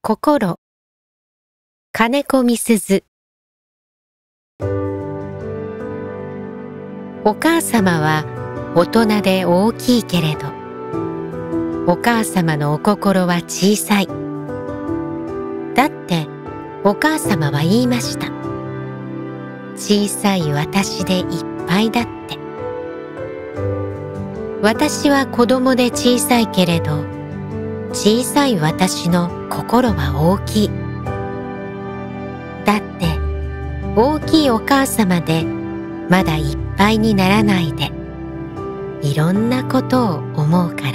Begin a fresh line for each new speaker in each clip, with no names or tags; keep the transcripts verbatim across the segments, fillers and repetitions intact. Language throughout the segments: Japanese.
心、金子みすず。お母様は大人で大きいけれど、お母様のお心は小さい。だってお母様は言いました。小さい私でいっぱいだって。私は子供で小さいけれど、小さい私の心は大きい。だって大きいお母様でまだいっぱいにならないで、いろんなことを思うから。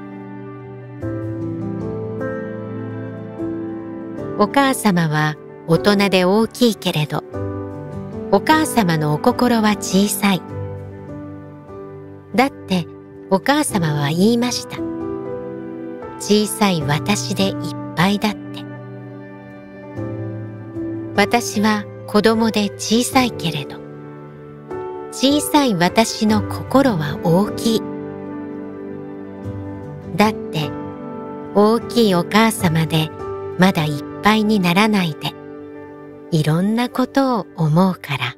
お母様は大人で大きいけれど、お母様のお心は小さい。だってお母様は言いました。小さい私でいっぱいだって。私は子供で小さいけれど、小さい私の心は大きい。だって大きいお母様でまだいっぱいにならないで、いろんなことを思うから。